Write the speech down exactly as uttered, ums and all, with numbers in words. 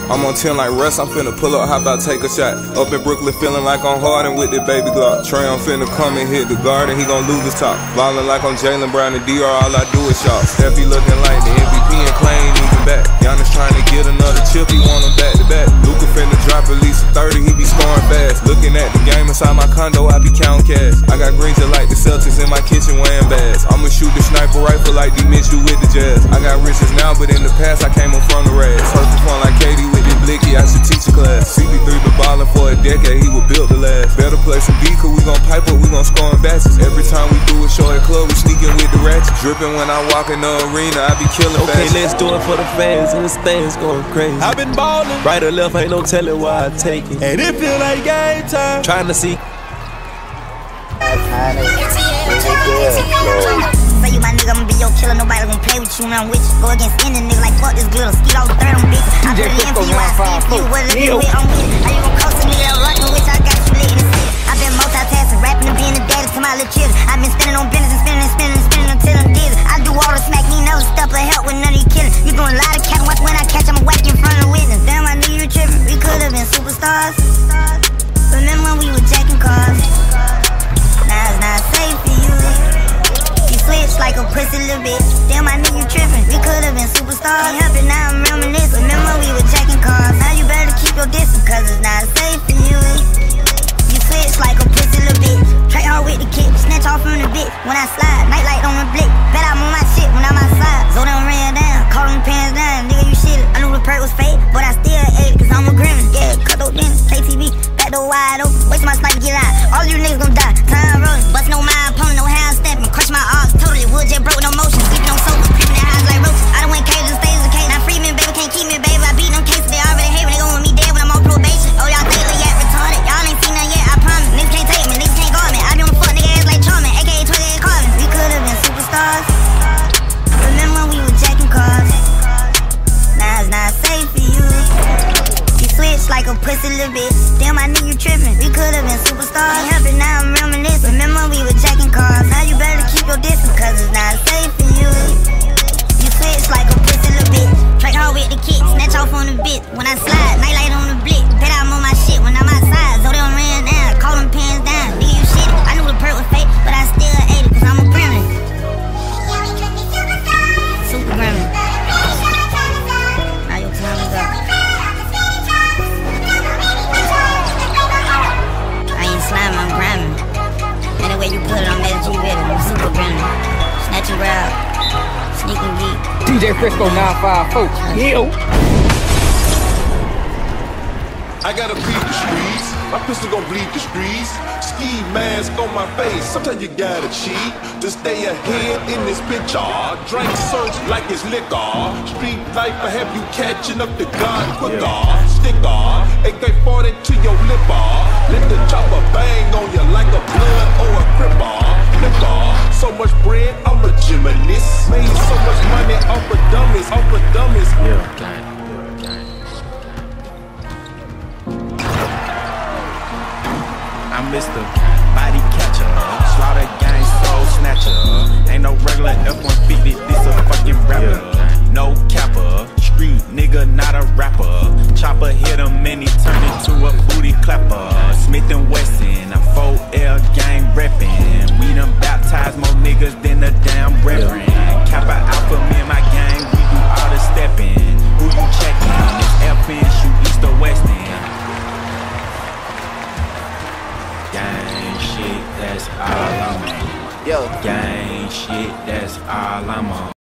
I'm on ten like rest, I'm finna pull up, hop out, take a shot. Up in Brooklyn feeling like I'm Harden with the baby Glock. Trey, I'm finna come and hit the garden, he gon' lose his top. Ballin' like I'm Jaylen Brown and D R, all I do is shot. Steffi looking like the M V P and Clay ain't even back. Giannis trying to get another chip, he want him back to back. Luka finna drop at least a thirty, he be scoring fast. Looking at the game inside my condo, I be counting cash. I got greens just like the Celtics in my kitchen wearing bags. I'ma shoot the sniper rifle like D Mitch do with the Jazz. I got riches now, but in the past I came up from the rags. Purple fun like Katie with the blicky, I should teach a class. C B three been ballin' for a decade, he was built to last. Better play some D, cause we gon' pipe up, we gon' score in batches. Every time we do a show at club, we sneakin' with the ratchet. Drippin' when I walk in the arena, I be killin' Okay, fast. let's do it for the fans, and this thing's going crazy. I been ballin', right or left, ain't no telling why I take it. And it feel like game time, trying to see. Say you my nigga, I'ma be your killer. Nobody gon' play with you, man. I'm with you. Go against any nigga like fuck this glitter. Skeet all the third on bitch. I put it in for you, I see for you. Whether you with on with. How you gon' coast a nigga like me, which I got you lit in the city. I been multitasking, rapping and being a daddy to my little children. I been spending on business and spending and spending and spending until I'm dizzy. I do all the smack, me never step or help with none of you killers. You gon' lie to cat and watch when I catch, I'ma whack in front of the witness. Damn, I knew you tripping. We could've been superstars. Remember when we were jacking cars? Now it's not safe for you. You switch like a pussy little bitch. Damn, I knew you tripping. We could've been superstars. Can't help it, now I'm reminiscing. Remember we were jacking cars. Now you better keep your distance, cause it's not safe for you. You switch like a pussy little bitch. Try hard with the kick, snatch off from the bitch. When I slide, nightlight on the blick. Bet I'm on my shit when I'm outside. So them ran down, call them pants down. Nigga, you shit. I knew the perk was fake, but I still ate it, cause I'm a grimace. Yeah, cut those dentists, K T V. Door wide open, wait till my sniper get out. All you niggas gon' die, time rolling. Bustin' on my opponent, no hand stepping. Crush my arms, totally wood jet broke, no motion. Sleeping on sofa, creeping in highs like roaches. I done went cages, stays in cage. Now free me, baby, can't keep me, baby. I beat them cases, they already hate when they gon' want me dead when I'm on probation. Oh, y'all think they yet retarded? Y'all ain't seen nothing yet, I promise. Niggas can't take me, niggas can't guard me. I be on the fuck nigga ass like Charmin, aka twenty-eight Carvin. We could've been superstars. Remember when we were jacking cars? Now it's not safe for you. Switch like a pussy little bitch. Damn, I knew you tripping. We could've been superstars. Can't help it, now I'm reminiscing. Remember we were jacking cars. Now you better keep your distance, cause it's not safe for you. You switch like a pussy little bitch. Try hard with the kick, snatch off on the bitch. When I slide, nightlight on the blick. Bet I'm on my shit when I'm outside. So they don't ran down, call them pants down. Nigga, you shit. I knew the perk was fake, but I still ate it, cause I'm a gremlin. Super gremlin. Now your time is up. Slime, I'm grinding. Anyway you put it, I'm G with it. I'm super grinding. Snatch and grab. Sneak and geek. D J Frisco nine five four. Yo. I gotta beat the streets. My pistol gon' bleed the streets. Ski mask on my face. Sometimes you gotta cheat to stay ahead in this picture. Drink search like it's liquor. Street life will have you catching up to God quicker. Sticker, A K forty to your lipper. Let the chopper bang on you like a blood or a cripper. Flipper, so much bread, I'm a gymnast. Made so much money off of dummies, off of dummies. Yeah, gang. I'm Mister Body Catcher, Slaughter Gang Soul Snatcher. Ain't no regular F one fifty, this a fucking rapper. No capper, street nigga, not a rapper. Chopper hit him and he turned into a booty clapper. Smith and Wesson, a four L gang reppin'. We done baptized more niggas than a damn reverend. Kappa Alpha, me and my gang, we do all the steppin'. Who you checkin'? It's F N, shoot east or west end. Gang shit, that's all I'm on. Yo. Gang shit, that's all I'm on.